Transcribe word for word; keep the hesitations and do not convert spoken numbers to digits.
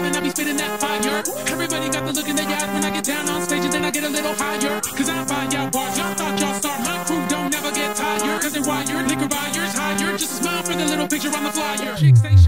and I be spitting that fire. Everybody got the look in their eyes when I get down on stage and then I get a little higher. Cause I buy y'all bars, y'all thought y'all start. My crew don't never get tired. Cause they wired, liquor buyers higher. Just a smile for the little picture on the flyer. Chicks say